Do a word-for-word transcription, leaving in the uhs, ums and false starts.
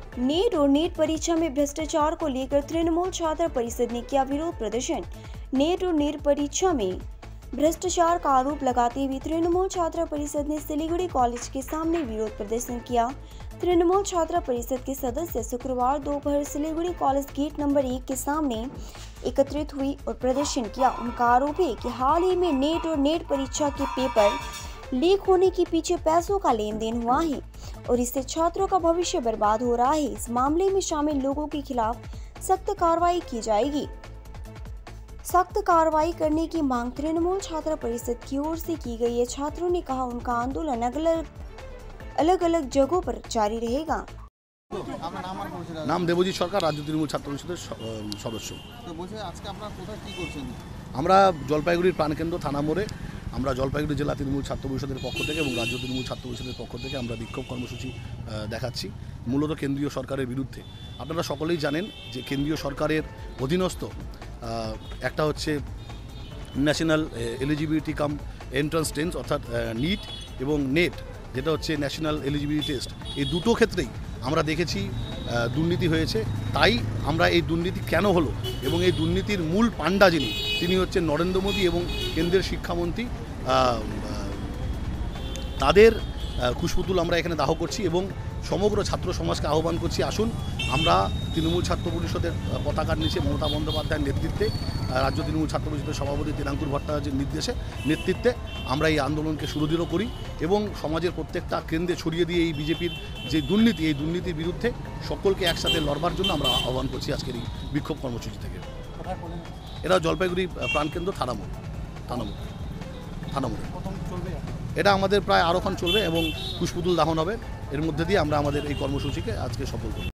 NEET और NEET परीक्षा में भ्रष्टाचार को लेकर तृणमूल छात्र परिषद ने किया विरोध प्रदर्शन। नीट और नीट परीक्षा में भ्रष्टाचार का आरोप लगाते हुए तृणमूल छात्र परिषद ने सिलीगुड़ी कॉलेज के सामने विरोध प्रदर्शन किया। तृणमूल छात्र परिषद के सदस्य शुक्रवार दोपहर सिलीगुड़ी कॉलेज गेट नंबर एक के सामने एकत्रित हुई और प्रदर्शन किया। उनका आरोप है कि हाल ही में नीट और नीट परीक्षा के पेपर लीक होने के पीछे पैसों का लेन देन हुआ है और इससे छात्रों का भविष्य बर्बाद हो रहा है। इस मामले में शामिल लोगों के खिलाफ सख्त कार्रवाई की जाएगी। सख्त कार्रवाई करने की मांग तृणमूल छात्र परिषद की ओर से की गई है। छात्रों ने कहा उनका आंदोलन अलग अलग अलग जगहों पर जारी रहेगा। नाम देवजीत सरकार, राज्य तृणमूल छात्र परिषদের সদস্য। তো বলছে আজকে আপনারা কোথায় কি করছেন? আমরা জলপাইগুড়ির প্রাণকেন্দ্র থানা মোড়ে আমরা জলপাইগুড়ি জেলা তৃণমূল ছাত্র পরিষদের পক্ষ থেকে এবং রাজ্য তৃণমূল ছাত্র পরিষদের পক্ষ থেকে আমরা বিক্ষোভ কর্মসূচি দেখাচ্ছি মূলত কেন্দ্রীয় সরকারের বিরুদ্ধে। আপনারা সকলেই জানেন যে কেন্দ্রীয় সরকারের অধীনস্থ একটা হচ্ছে national eligibility cum entrance test অর্থাৎ নিট এবং নেট যেটা হচ্ছে ন্যাশনাল এলিজিবিলিটি টেস্ট, এই দুটো ক্ষেত্রেই আমরা দেখেছি দুর্নীতি হয়েছে। তাই আমরা এই দুর্নীতি কেন হলো এবং এই দুর্নীতির মূল পাণ্ডা যিনি তিনি হচ্ছেন নরেন্দ্র মোদী এবং কেন্দ্রের শিক্ষামন্ত্রী, তাদের কুশপুতুল আমরা এখানে দাহ করছি এবং সমগ্র ছাত্র সমাজকে আহ্বান করছি, আসুন আমরা তৃণমূল ছাত্র পরিষদের পতাকার নিচে মমতা বন্দ্যোপাধ্যায়ের নেতৃত্বে, রাজ্য তৃণমূল ছাত্র পরিষদের সভাপতি তিনাঙ্কুর ভট্টাচার্যের নির্দেশে নেতৃত্বে আমরা এই আন্দোলনকে সুদৃঢ় করি এবং সমাজের প্রত্যেকটা কেন্দ্রে ছড়িয়ে দিয়ে এই বিজেপির যে দুর্নীতি এই দুর্নীতির বিরুদ্ধে সকলকে একসাথে লড়বার জন্য আমরা আহ্বান করছি আজকের এই বিক্ষোভ কর্মসূচি থেকে। এরা জলপাইগুড়ি প্রাণকেন্দ্র থানামোড় থানামোড় থানামোড়ে এটা আমাদের প্রায় আরোক্ষণ চলবে এবং কুশপুতুল দাহন হবে। এর মধ্যে দিয়ে আমরা আমাদের এই কর্মসূচিকে আজকে সফল করি।